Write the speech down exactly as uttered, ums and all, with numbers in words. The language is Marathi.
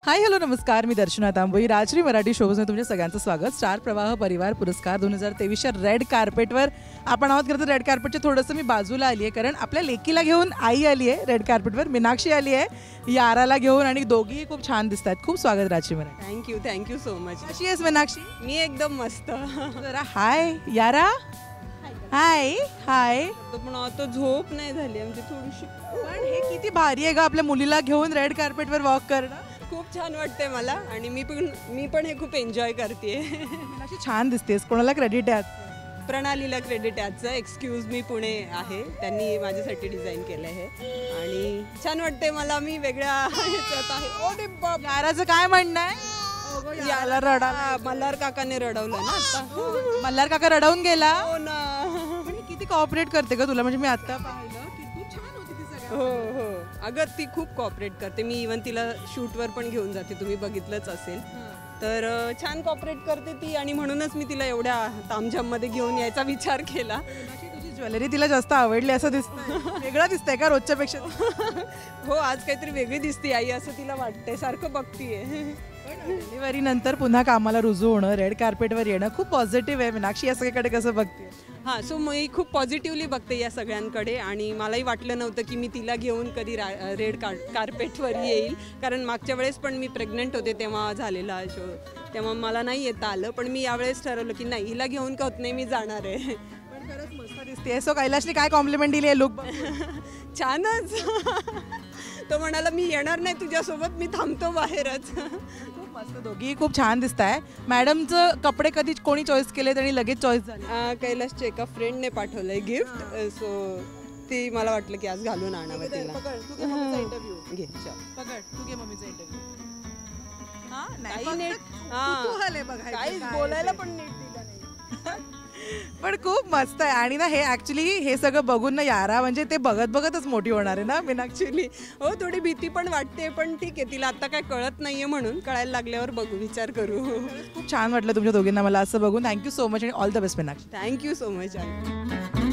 हाय हॅलो नमस्कार, मी दर्शना तांबोई. राजश्री मराठी शोमध्ये तुमच्या सगळ्यांचं स्वागत. स्टार प्रवाह परिवार पुरस्कार दोन हजार तेवीसच्या रेड कार्पेटवर आपण आहोत. खरं तर रेड कार्पेटच्या थोडंसं मी बाजूला आली आहे, कारण आपल्या लेकीला घेऊन आई आली आहे रेड कार्पेटवर. मीनाक्षी आली आहे याराला घेऊन, आणि दोघीही खूप छान दिसत आहेत. खूप स्वागत Rajshri Marathi. Thank you thank you so much. कशी आहेस मीनाक्षी? मी एकदम मस्त. जरा हाय यारा. हाय हाय. पण आता झोप नाही झाली आमची थोडीशी. पण हे किती भारी आहे ग आपल्या मुलीला घेऊन रेड कार्पेटवर वॉक करणं. खूप छान वाटते मला, आणि मी पण मी पण हे खूप एन्जॉय करते. मीनाक्षी छान दिसतेस. कोणाला क्रेडिट आहे? प्रणालीला क्रेडिट याचं. एक्सक्यूज मी पुणे आहे, त्यांनी माझ्यासाठी डिझाईन केलं आहे आणि छान वाटते मला. मी वेगळ्या ह्याच्यात आहे. ओ बाप, याराचं काय म्हणणं आहे? याला रडा मल्हार काकाने रडवलं ना आता. मल्हार काका रडवून गेला. हो ना. पण ही किती कॉपरेट करते का तुला? म्हणजे मी आता पाहिलं की खूप छान होती ती सगळ्या. हो हो, अगं ती खूप कॉपरेट करते. मी इवन तिला शूटवर पण घेऊन जाते, तुम्ही बघितलंच असेल. तर छान कॉपरेट करते ती, आणि म्हणूनच मी तिला एवढ्या तामझाममध्ये घेऊन यायचा विचार केला. तुझी ज्वेलरी तिला जास्त आवडली असं दिसतं. वेगळं दिसतंय का रोजच्यापेक्षा? हो, आज काहीतरी वेगळी दिसते आई असं तिला वाटतंय. सारखं बघतीये. डिलिव्हरी नंतर पुन्हा कामाला रुजू होणं, रेड कार्पेटवर येणं खूप पॉझिटिव्ह आहे. मीनाक्षी या सगळीकडे कसं बघते? हां, सो मी खूप पॉझिटिव्हली बघते या सगळ्यांकडे, आणि मलाही वाटलं नव्हतं की मी तिला घेऊन कधी रा रेड कार कार्पेटवर येईल. कारण मागच्या वेळेस पण मी प्रेग्नंट होते तेव्हा झालेला शो, तेव्हा मला नाही येता आलं. पण मी यावेळेस ठरवलं की नाही, हिला घेऊन का होत नाही, मी जाणार आहे. पण खरंच मस्त दिसते. सो कैलाशने काय कॉम्प्लिमेंट दिली आहे लुक? छानच. तो म्हणाला मी येणार नाही तुझ्यासोबत, मी थांबतो बाहेरच. खूप मस्त, दोघी खूप छान दिसत आहे. मॅडमचं कपडे कधी कोणी चॉईस केलेत आणि लगेच चॉईस झाले? कैलाशच्या एका फ्रेंडने पाठवलंय गिफ्ट, सो ती मला वाटलं की आज घालून आणावं तिला. इंटरव्ह्यू घे चल. पकड, तू घे मम्मीचा इंटरव्ह्यू. काही नीट काहीच बोलायला पण नीट दिलं नाही. पण खूप मस्त आहे. आणि ना हे ऍक्च्युली हे सगळं बघून ना यारा म्हणजे ते बघत बघतच मोठी होणार आहे ना मीनाक्षी. ऍक्च्युली हो, थोडी भीती पण वाटते, पण ठीक आहे. तिला आता काय कळत नाहीये, म्हणून कळायला लागल्यावर बघू, विचार करू. खूप छान वाटलं तुमच्या दोघींना मला असं बघून. थँक्यू सो मच आणि all the best Meenakshi. Thank you so much.